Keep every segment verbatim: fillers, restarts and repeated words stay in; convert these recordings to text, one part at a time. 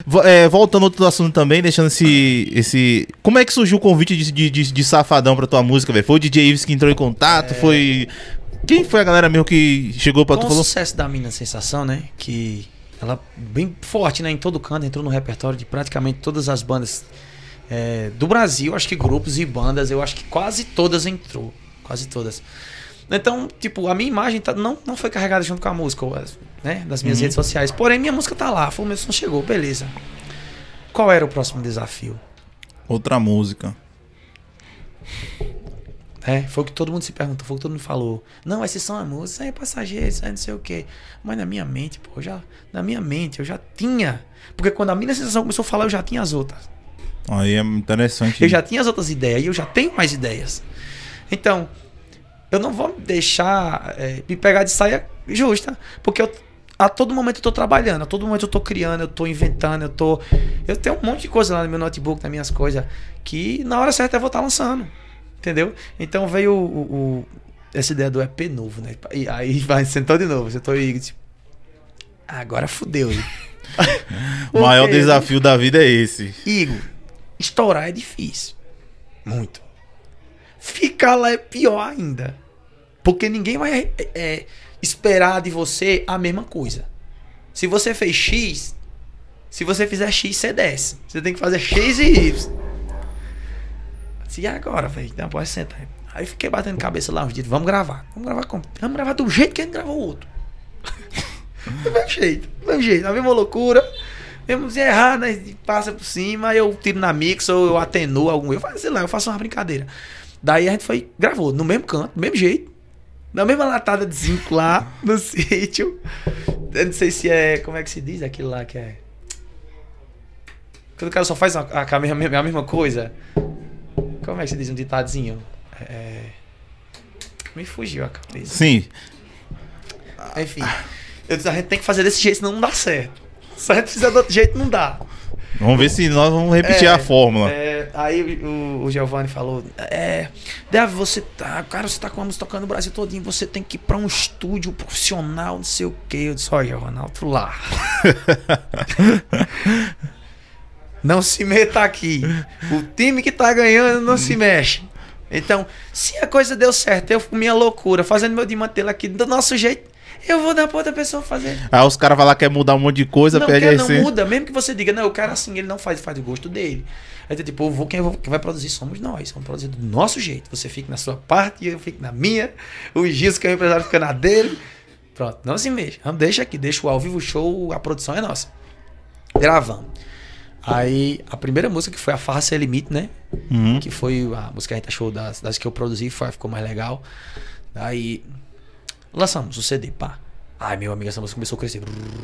É, voltando a outro assunto também, deixando esse, esse... Como é que surgiu o convite de, de, de, de Safadão pra tua música, velho? Foi o D J Ives que entrou em contato? É... Foi... Quem foi a galera mesmo que chegou pra Com tu? o Falou... sucesso da Mina Sensação, né? Que ela bem forte, né? Em todo canto, entrou no repertório de praticamente todas as bandas é, do Brasil. Acho que grupos e bandas, eu acho que quase todas entrou. Quase todas. Então, tipo, a minha imagem tá, não, não foi carregada junto com a música, né? Das minhas uhum. redes sociais. Porém, minha música tá lá. Foi o meu som chegou, beleza. Qual era o próximo desafio? Outra música. É, foi o que todo mundo se perguntou, foi o que todo mundo falou. Não, esses são a música, isso aí é passageiro, isso aí não sei o quê. Mas na minha mente, pô, já, na minha mente eu já tinha. Porque quando a minha sensação começou a falar, eu já tinha as outras. Aí é interessante. Eu já tinha as outras ideias e eu já tenho mais ideias. Então, eu não vou deixar é, me pegar de saia justa. Porque eu, a todo momento eu tô trabalhando, a todo momento eu tô criando, eu tô inventando, eu tô. Eu tenho um monte de coisa lá no meu notebook, nas minhas coisas, que na hora certa eu vou estar lançando. Entendeu? Então veio o, o, essa ideia do E P novo, né? E aí vai, sentou de novo, sentou e tipo, agora fudeu. O maior desafio da vida é esse. Igor, estourar é difícil. Muito. Ficar lá é pior ainda. Porque ninguém vai é, esperar de você a mesma coisa. Se você fez X, se você fizer X, você desce. Você tem que fazer X e Y. E agora, velho? Não, pode sentar. Aí fiquei batendo cabeça lá uns dias. Vamos gravar. Vamos gravar como? Vamos gravar do jeito que a gente gravou o outro. Do mesmo jeito. Do mesmo jeito. A mesma loucura. Mesmo se errar, né? Passa por cima. Aí eu tiro na mix ou eu atenuo algum. Eu faço, sei lá, eu faço uma brincadeira. Daí a gente foi, gravou no mesmo canto, do mesmo jeito. Na mesma latada de zinco lá no sítio. Eu não sei se é. Como é que se diz aquilo lá que é. Quando o cara só faz a, a, a, mesma, a mesma coisa. Como é que se diz um ditadozinho? É... Me fugiu a cabeça. Sim. Enfim. Eu disse, a gente tem que fazer desse jeito, senão não dá certo. Se a gente fizer do outro jeito, não dá. Vamos ver se nós vamos repetir é, a fórmula. É, aí o, o Giovanni falou: É, Deve, você tá. Cara, você tá com a música tocando no Brasil todinho. Você tem que ir pra um estúdio profissional, não sei o quê. Eu disse: Olha, Giovanni, outro lá. Não se meta aqui. O time que tá ganhando não se mexe. Então, se a coisa deu certo, eu com minha loucura, fazendo meu desmantelo aqui do nosso jeito, eu vou dar pra outra pessoa fazer. Aí os caras vão lá, quer mudar um monte de coisa, não pede quer, aí. Não você... muda, mesmo que você diga, não, o cara assim, ele não faz, faz do gosto dele. Aí tipo, eu vou, quem, eu vou, quem vai produzir somos nós, vamos produzir do nosso jeito. Você fica na sua parte, eu fico na minha, o Gilson, que é o empresário, fica na dele. Pronto, não se mexa. Deixa aqui, deixa o ao vivo show, a produção é nossa. Gravamos. Aí, a primeira música, que foi a Farra Sem Limite, né? Uhum. Que foi a música que a gente achou das, das que eu produzi, foi, ficou mais legal. Aí, lançamos o C D, pá. Ai, meu amigo, essa música começou a crescer.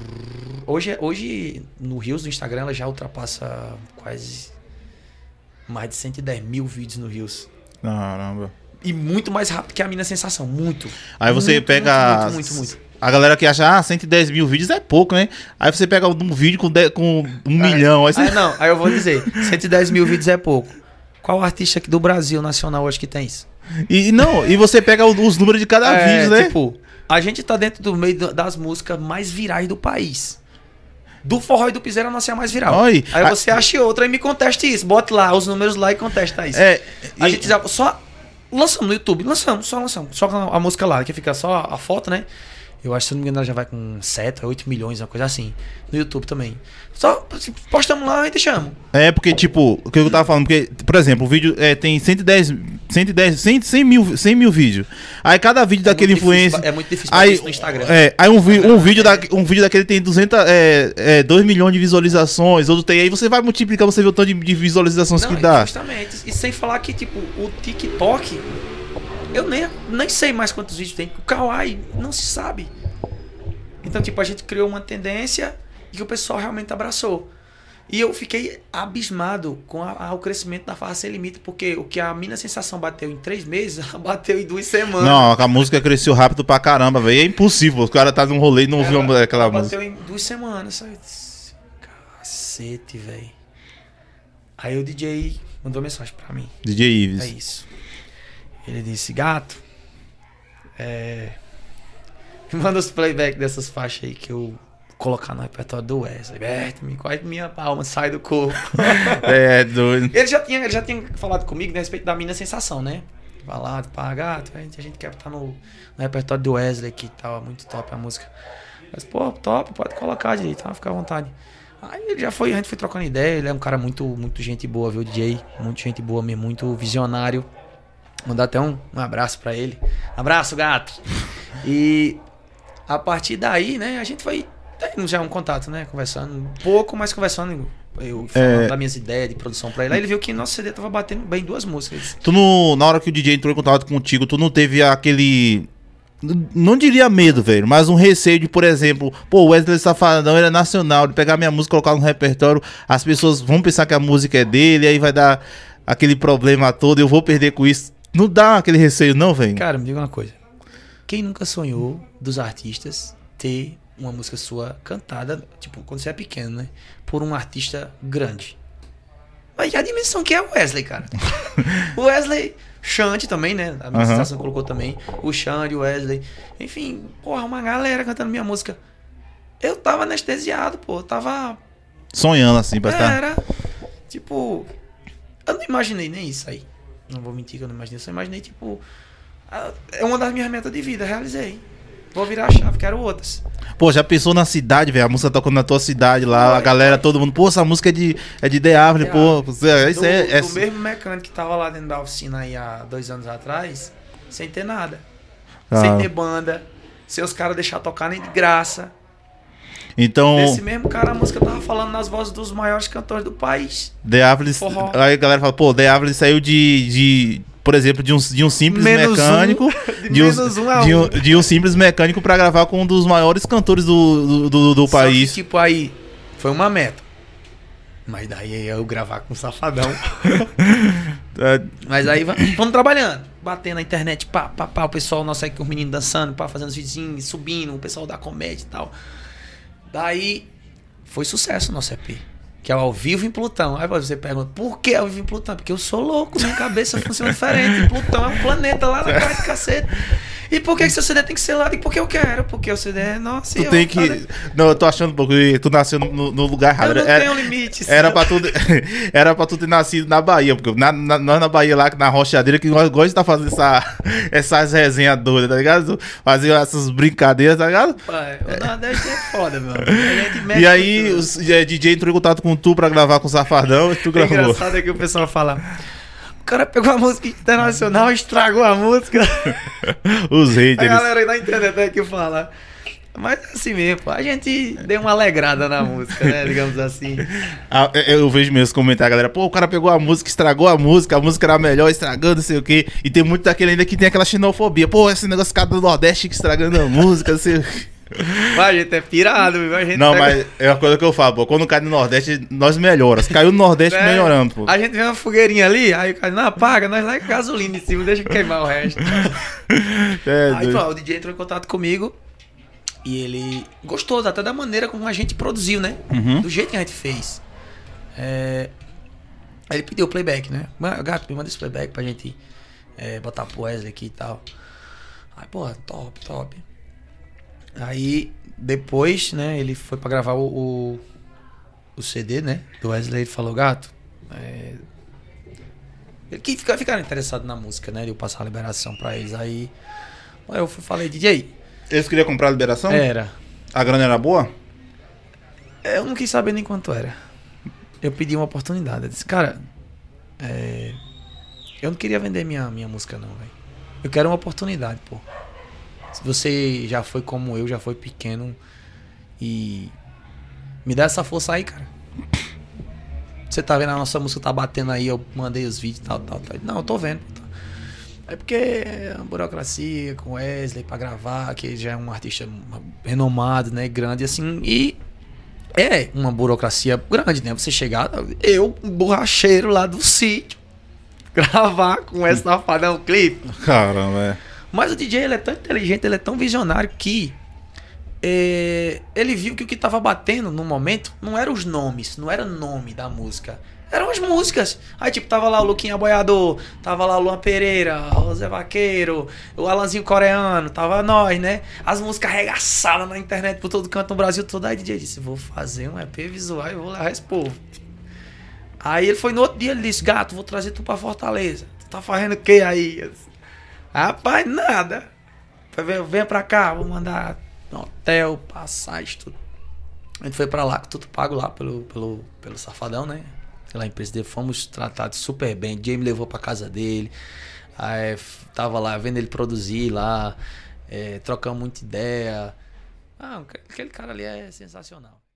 Hoje, hoje no Reels, no Instagram, ela já ultrapassa quase mais de cento e dez mil vídeos no Reels. Caramba. E muito mais rápido que a Mina Sensação, muito. Aí você muito, pega... Muito, muito, muito, muito. A galera que acha, ah, cento e dez mil vídeos é pouco, né? Aí você pega um vídeo com, dez, com um aí, milhão. Aí, você... aí não, aí eu vou dizer, cento e dez mil vídeos é pouco. Qual artista aqui do Brasil nacional hoje que tem isso? E não, e você pega os números de cada é, vídeo, né? Tipo, a gente tá dentro do meio das músicas mais virais do país. Do forró e do piseiro, a nossa é a mais viral. Oi, aí a... você acha outra e me conteste isso. Bote lá os números lá e contesta isso. É, a e... gente já só lançamos no YouTube, lançamos, só lançamos. Só a, a música lá, que fica só a foto, né? Eu acho que, se não me engano, ela já vai com sete, oito milhões, uma coisa assim. No YouTube também. Só assim, postamos lá e deixamos. É, porque, tipo, o que eu tava falando, porque, por exemplo, o vídeo é, tem cento e dez, cento e dez, cem, cem mil, cem mil vídeos. Aí cada vídeo é daquele influencer. É muito difícil aí, isso no Instagram. É, aí um, vi, um, vídeo da, um vídeo daquele tem duzentos, é, é, dois milhões de visualizações, outro tem. Aí você vai multiplicar, você vê o tanto de, de visualizações não, que dá. Justamente. E sem falar que, tipo, o TikTok, eu nem, nem sei mais quantos vídeos tem. O Kawaii não se sabe. Então, tipo, a gente criou uma tendência e que o pessoal realmente abraçou. E eu fiquei abismado com a, a, o crescimento da Farra Sem Limite, porque o que a Mina Sensação bateu em três meses, ela bateu em duas semanas. Não, a música cresceu rápido pra caramba, velho. É impossível. O cara tá num rolê e não ouviu aquela ela música. Bateu em duas semanas, sabe? Cacete, velho. Aí o D J mandou mensagem pra mim. D J Ives. É isso. Ele disse, gato, é... manda os playback dessas faixas aí que eu colocar no repertório do Wesley. Bertman, quase minha alma sai do corpo. É, doido. Ele já tinha, ele já tinha falado comigo a respeito da Mina Sensação, né? Falado, pá, gato, a gente, a gente quer estar no, no repertório do Wesley aqui e tal, muito top a música. Mas, pô, top, pode colocar direito, tá? Fica à vontade. Aí ele já foi, a gente foi trocando ideia, ele é um cara muito, muito gente boa, viu, D J? Muito gente boa mesmo, muito visionário. Mandar até um, um abraço pra ele. Abraço, gato! E a partir daí, né, a gente foi tendo já um contato, né, conversando um pouco, mas conversando, eu falando é... das minhas ideias de produção pra ele. Aí ele viu que nosso C D tava batendo bem duas músicas. Tu não, na hora que o D J entrou em contato contigo, tu não teve aquele... Não diria medo, velho, mas um receio de, por exemplo, pô, o Wesley Safadão, ele é nacional, de pegar minha música e colocar no repertório, as pessoas vão pensar que a música é dele, aí vai dar aquele problema todo, eu vou perder com isso. Não dá aquele receio não, velho? Cara, me diga uma coisa. Quem nunca sonhou dos artistas ter uma música sua cantada, tipo, quando você é pequeno, né? Por um artista grande. Mas a dimensão que é o Wesley, cara. O Wesley... Xande também, né? A minha sensação uhum. colocou também. O Xande, o Wesley. Enfim, porra, uma galera cantando minha música. Eu tava anestesiado, pô. Eu tava... Sonhando, assim, pra estar... Era... Tipo... Eu não imaginei nem isso aí. Não vou mentir que eu não imaginei. Eu só imaginei, tipo... É uma das minhas metas de vida. Realizei. Vou virar a chave, quero outras. Pô, já pensou na cidade, velho? A música tocando na tua cidade lá, a galera, todo mundo. Pô, essa música é de, é de The Árvore, é, pô. É, isso do, é, é... do mesmo mecânico que tava lá dentro da oficina aí há dois anos atrás, sem ter nada. Ah. Sem ter banda. Sem os caras deixar tocar nem de graça. Então... Esse mesmo cara, a música tava falando nas vozes dos maiores cantores do país. The Árvore... Aí a galera fala, pô, The Árvore saiu de... de... Por exemplo, de um, de um simples menos mecânico, um, de, de, um, um a de, um, de um simples mecânico pra gravar com um dos maiores cantores do, do, do, do país. Que, tipo, aí foi uma meta. Mas daí eu gravar com o Safadão. Mas aí vamos trabalhando. Batendo na internet, pá, pá, pá. O pessoal, nosso aqui, os meninos dançando, pá, fazendo os vizinhos, subindo, o pessoal da comédia e tal. Daí foi sucesso o nosso E P. Que é o Ao Vivo em Plutão. Aí você pergunta, por que Ao Vivo em Plutão? Porque eu sou louco, minha cabeça funciona diferente. Plutão é um planeta lá na cara de cacete. E por que, que seu C D tem que ser lá? E porque eu quero, porque o C D é nossa. Tu tem que... Cara... Não, eu tô achando um pouco. Tu nasceu no, no lugar errado. Eu não era, tenho limites. Era pra, tu, era pra tu ter nascido na Bahia. Porque na, na, nós na Bahia, lá na Rochadeira, que nós gostamos de estar fazendo essa, essas resenhas doidas, tá ligado? Fazer essas brincadeiras, tá ligado? Pai, o Nordeste é foda, meu. A gente mexe e aí, o D J entrou em contato com tu pra gravar com o Safadão e tu gravou. O engraçado é que o pessoal fala... O cara pegou a música internacional, estragou a música. Os haters. A galera aí na internet é que fala. Mas é assim mesmo, pô. A gente deu uma alegrada na música, né? Digamos assim. Ah, eu vejo mesmo comentar, a galera. Pô, o cara pegou a música, estragou a música, a música era melhor, estragando, não sei o quê. E tem muito daquele ainda que tem aquela xenofobia. Pô, esse negócio cara do Nordeste que estragando a música, não sei o quê. Mas a gente é pirado, a gente não, pega... mas é uma coisa que eu falo, pô. Quando cai no Nordeste, nós melhoramos. Caiu no Nordeste, é, melhoramos, pô. A gente vê uma fogueirinha ali, aí o cara, não, apaga, nós larga gasolina em cima, deixa queimar o resto. É, aí, pô, o D J entrou em contato comigo e ele gostou até da maneira como a gente produziu, né? Uhum. Do jeito que a gente fez. É... Aí ele pediu o playback, né? Gato, me manda esse playback pra gente é, botar pro Wesley aqui e tal. Aí, pô, top, top. Aí, depois, né, ele foi pra gravar o, o, o C D, né, do Wesley. Ele falou, gato, é... ele que fica, ficaram interessados na música, né, de eu passar a liberação pra eles. Aí, aí eu fui, falei, D J... Eles queriam comprar a liberação? Era. A grana era boa? Eu não quis saber nem quanto era. Eu pedi uma oportunidade. Eu disse, cara, é... eu não queria vender minha, minha música não, velho. Eu quero uma oportunidade, pô. Se você já foi como eu, já foi pequeno e me dá essa força aí, cara. Você tá vendo a nossa música tá batendo aí, eu mandei os vídeos e tal, tal, tal. Não, eu tô vendo. É porque é uma burocracia com Wesley pra gravar, que ele já é um artista renomado, né, grande assim, e é uma burocracia grande, né? Você chegar, eu, um borracheiro lá do sítio, gravar com esse Safadão clipe. Caramba, é. Mas o D J, ele é tão inteligente, ele é tão visionário que é, ele viu que o que tava batendo no momento não eram os nomes, não era o nome da música. Eram as músicas. Aí, tipo, tava lá o Luquinha Boiador, tava lá o Luan Pereira, o Zé Vaqueiro, o Alanzinho Coreano, tava nós, né? As músicas arregaçadas na internet por todo canto no Brasil todo. Aí o D J disse, vou fazer um E P visual e vou levar esse povo. Aí ele foi no outro dia, ele disse, gato, vou trazer tu pra Fortaleza. Tu tá fazendo o que aí? Eu disse, rapaz, nada. Vem pra cá, vou mandar hotel, passagem, tudo. A gente foi pra lá, tudo pago lá pelo, pelo, pelo Safadão, né? Lá em Presidente, fomos tratados super bem. Jamie levou pra casa dele. Aí, tava lá vendo ele produzir lá. É, trocamos muita ideia. Ah, aquele cara ali é sensacional.